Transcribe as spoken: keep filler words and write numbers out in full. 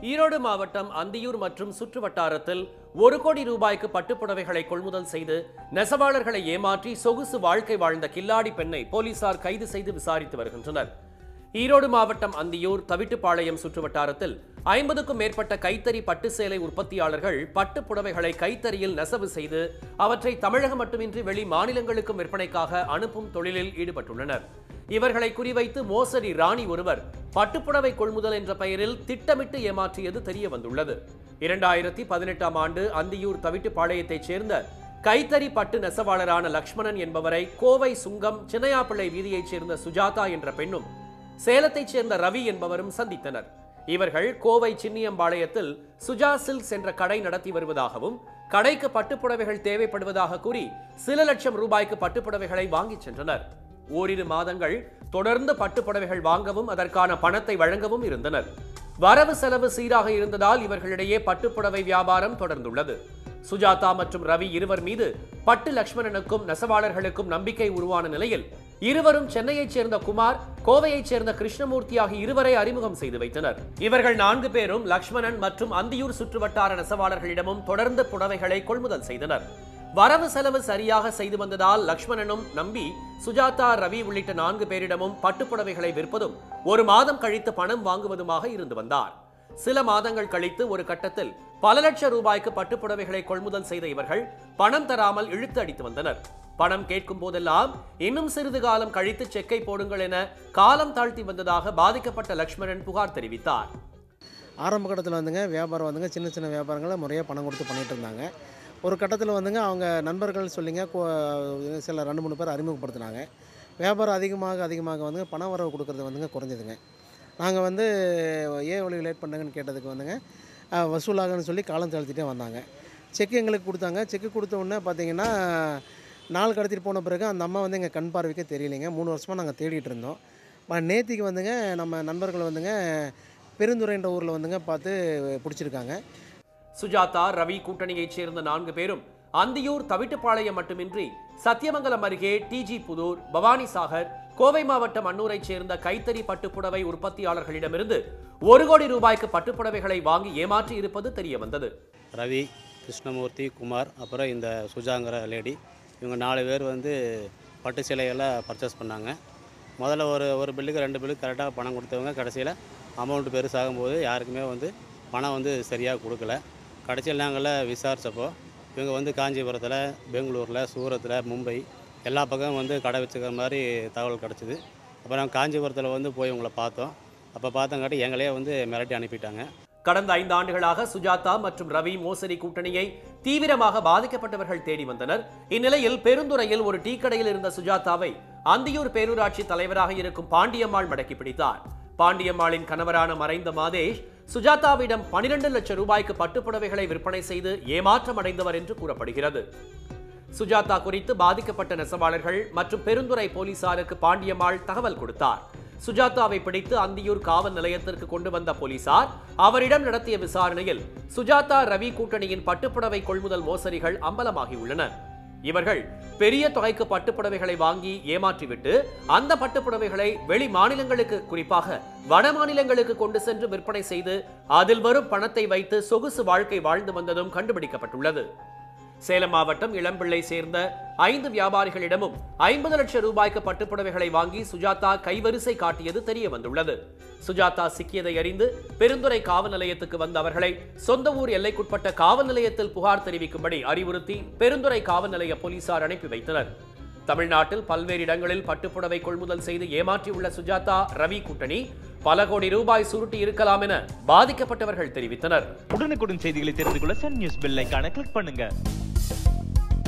ஈரோடு மாவட்டம் அந்தியூர் மற்றும் சுற்று வட்டாரத்தில் ஒரு கோடி ரூபாய்க்கு பட்டுப்புடவைகளை கொள்முதல் செய்து நெசவாளர்களை ஏமாற்றி சொகுசு வாழ்க்கை வாழ்ந்த கில்லாடி பெண்ணை போலீசார் கைது செய்து விசாரித்து வருகின்றனர். ஈரோடு மாவட்டம் அந்தியூர் தவிட்டுப்பாளையம் சுற்று வட்டாரத்தில் ஐம்பதுக்கும் மேற்பட்ட கைத்தறி பட்டு சேலை உற்பத்தியாளர்கள் பட்டு புடவைகளை கைத்தறியில் நெசவு செய்து அவற்றை தமிழகம் மட்டுமின்றி வெளி மாநிலங்களுக்கும் விற்பனைக்காக அனுப்பும் தொழிலில் ஈடுபட்டுள்ளனர். இவர்களை குறிவைத்து மோசடி ராணி ஒருவர் பட்டுப்புடவை கொள்முதல் என்ற பெயரில் திட்டமிட்டு ஏமாற்றியது தெரிய வந்துள்ளது. இரண்டாயிரத்தி பதினெட்டாம் ஆண்டு அந்தியூர் தவிட்டுப்பாளையத்தைச் சேர்ந்த கைத்தறி பட்டு நெசவாளரான லக்ஷ்மணன் என்பவரை கோவை சுங்கம் சின்னையாப்பிள்ளை வீதியைச் சேர்ந்த சுஜாதா என்ற பெண்ணும் சேலத்தைச் சேர்ந்த ரவி என்பவரும் சந்தித்தனர். இவர்கள் கோவை சின்னியம்பாளையத்தில் சுஜா சில்க்ஸ் என்ற கடை நடத்தி வருவதாகவும் கடைக்கு பட்டுப்புடவைகள் தேவைப்படுவதாக கூறி சில லட்சம் ரூபாய்க்கு பட்டுப்புடவைகளை வாங்கிச் சென்றனர். ஓரிரு மாதங்கள் தொடர்ந்து பட்டுப்புடவைகள் வாங்கவும் அதற்கான பணத்தை வழங்கவும் இருந்தனர். வரவு செலவு சீராக இருந்ததால் இவர்களிடையே பட்டுப்புடவை வியாபாரம் தொடர்ந்துள்ளது. சுஜாதா மற்றும் ரவி இருவர் மீது பட்டு லக்ஷ்மணனுக்கும் நெசவாளர்களுக்கும் நம்பிக்கை உருவான நிலையில் இருவரும் சென்னையைச் சேர்ந்த குமார், கோவையைச் சேர்ந்த கிருஷ்ணமூர்த்தி ஆகிய இருவரை அறிமுகம் செய்து வைத்தனர். இவர்கள் நான்கு பேரும் லக்ஷ்மணன் மற்றும் அந்தியூர் சுற்றுவட்டார நெசவாளர்களிடமும் தொடர்ந்து புடவைகளை கொள்முதல் செய்தனர். வரவு செலவு சரியாக செய்து வந்ததால் லக்ஷ்மணனும் நம்பி சுஜாதா, ரவி உள்ளிட்ட நான்கு பேரிடமும் பட்டுப்புடவைகளை விற்பதும் ஒரு மாதம் கழித்து பணம் வாங்குவதுமாக இருந்து வந்தார். சில மாதங்கள் கழித்து ஒரு கட்டத்தில் பல லட்சம் ரூபாய்க்கு பட்டுப்புடவைகளை கொள்முதல் செய்த இவர்கள் பணம் தராமல் இழுத்து அடித்து வந்தனர். பணம் கேட்கும் போதெல்லாம் இன்னும் சிறிது காலம் கழித்து செக்கை போடுங்கள் என காலம் தாழ்த்தி வந்ததாக பாதிக்கப்பட்ட லக்ஷ்மணன் புகார் தெரிவித்தார். ஆரம்ப கட்டத்தில் வந்துங்க வியாபாரம் வந்துங்க சின்ன சின்ன வியாபாரங்களை முறையாக பணம் கொடுத்து பண்ணிட்டு இருந்தாங்க. ஒரு கட்டத்தில் வந்துங்க அவங்க நண்பர்கள் சொல்லிங்க சில ரெண்டு மூணு பேர் அறிமுகப்படுத்தினாங்க. வியாபாரம் அதிகமாக அதிகமாக வந்துங்க பண வரவு கொடுக்குறது வந்துங்க குறைஞ்சதுங்க. நாங்கள் வந்து ஏன் வழி லேட் பண்ணாங்கன்னு கேட்டதுக்கு வந்துங்க வசூலாகன்னு சொல்லி காலம் தாழ்த்திட்டே வந்தாங்க. செக்கு எங்களுக்கு கொடுத்தாங்க. செக்கு கொடுத்த உடனே பார்த்தீங்கன்னா நாள் கடத்திட்டு போன பிறகு அந்த அம்மா வந்து எங்கள் கண் பார்வைக்கே தெரியலைங்க. மூணு வருஷமாக நாங்கள் தேடிட்டு இருந்தோம். நேத்திக்கு வந்துங்க நம்ம நண்பர்கள் வந்துங்க பெருந்துறைன்ற ஊரில் வந்துங்க பார்த்து பிடிச்சிருக்காங்க. சுஜாதா, ரவி கூட்டணியைச் சேர்ந்த நான்கு பேரும் அந்தியூர் தவிட்டுப்பாளையம் மட்டுமின்றி சத்தியமங்கலம் அருகே டிஜி புதூர், பவானி சாகர், கோவை மாவட்டம் அன்னூரைச் சேர்ந்த கைத்தறி பட்டுப்புடவை உற்பத்தியாளர்களிடமிருந்து ஒரு கோடி ரூபாய்க்கு பட்டுப்புடவைகளை வாங்கி ஏமாற்றி இருப்பது தெரிய வந்தது. ரவி, கிருஷ்ணமூர்த்தி, குமார், அப்புறம் இந்த சுஜாங்கிற லேடி, இவங்க நாலு பேர் வந்து பட்டு சிலைகளை பர்ச்சேஸ் பண்ணாங்க. முதல்ல ஒரு ஒரு பில்லுக்கு ரெண்டு பில்லுக்கு கரெக்டாக பணம் கொடுத்தவங்க கடைசியில் அமௌண்ட்டு பெருசாகும்போது யாருக்குமே வந்து பணம் வந்து சரியாக கொடுக்கல. கடைசியில் நாங்கள் விசாரித்தப்போ இவங்க வந்து காஞ்சிபுரத்தில், பெங்களூரில், சூரத்தில், மும்பை எல்லா பக்கமும் வந்து கடை வச்சுக்கிற மாதிரி தகவல் கிடச்சிது. அப்புறம் காஞ்சிபுரத்தில் வந்து போய் இவங்களை பார்த்தோம். அப்போ பார்த்தங்காட்டி எங்களையே வந்து மிரட்டி அனுப்பிட்டாங்க. கடந்த ஐந்து ஆண்டுகளாக சுஜாதா மற்றும் ரவி மோசடி கூட்டணியை தீவிரமாக பாதிக்கப்பட்டவர்கள் தேடி வந்தனர். இந்நிலையில் பெருந்துறையில் ஒரு டீ கடையில் இருந்த சுஜாதாவை அந்தியூர் பேரூராட்சி தலைவராக இருக்கும் பாண்டியம்மாள் மடக்கி பிடித்தார். பாண்டியம்மாளின் கணவரான மறைந்த மாதேஷ் சுஜாதாவிடம் பனிரெண்டு லட்சம் ரூபாய்க்கு பட்டுப்புடவைகளை விற்பனை செய்து ஏமாற்றம் அடைந்தவர் என்று கூறப்படுகிறது. சுஜாதா குறித்து பாதிக்கப்பட்ட நெசவாளர்கள் மற்றும் பெருந்துறை போலீசாருக்கு பாண்டியம்மாள் தகவல் கொடுத்தார். சுஜாதாவை பிடித்து அந்தியூர் காவல் நிலையத்திற்கு கொண்டு வந்த போலீசார் அவரிடம் நடத்திய விசாரணையில் சுஜாதா, ரவி கூட்டணியின் பட்டுப்புடவை கொள்முதல் மோசடிகள் அம்பலமாகியுள்ளன. இவர்கள் பெரிய தொகைக்கு பட்டுப்புடவைகளை வாங்கி ஏமாற்றிவிட்டு அந்த பட்டுப்புடவைகளை வெளி மாநிலங்களுக்கு, குறிப்பாக வட மாநிலங்களுக்கு கொண்டு சென்று விற்பனை செய்து அதில் வரும் பணத்தை வைத்து சொகுசு வாழ்க்கை வாழ்ந்து வந்ததும் கண்டுபிடிக்கப்பட்டுள்ளது. சேலம் மாவட்டம் இளம்பிள்ளை சேர்ந்த ஐந்து வியாபாரிகளிடமும் ஐம்பது லட்சம் ரூபாய்க்கு பட்டுப்புடவைகளை வாங்கி சுஜாதா கைவரிசை காட்டியது தெரிய வந்துள்ளது. சுஜாதா சிக்கியதை அறிந்து பெருந்துறை காவல் நிலையத்துக்கு வந்த அவர்களை சொந்த ஊர் எல்லைக்குட்பட்ட காவல் நிலையத்தில் புகார் தெரிவிக்கும்படி அறிவுறுத்தி பெருந்துறை காவல் நிலைய போலீசார் அனுப்பி வைத்தனர். தமிழ்நாட்டில் பல்வேறு இடங்களில் பட்டுப்புடவை கொள்முதல் செய்து ஏமாற்றியுள்ள சுஜாதா, ரவி கூட்டணி பல கோடி ரூபாய் சுருட்டி இருக்கலாம் என பாதிக்கப்பட்டவர்கள் தெரிவித்தனர். உடனுக்குடன் செய்திகளை தெரிந்து கொள்ள சன் நியூஸ் பெல் ஐகானை கிளிக் பண்ணுங்க.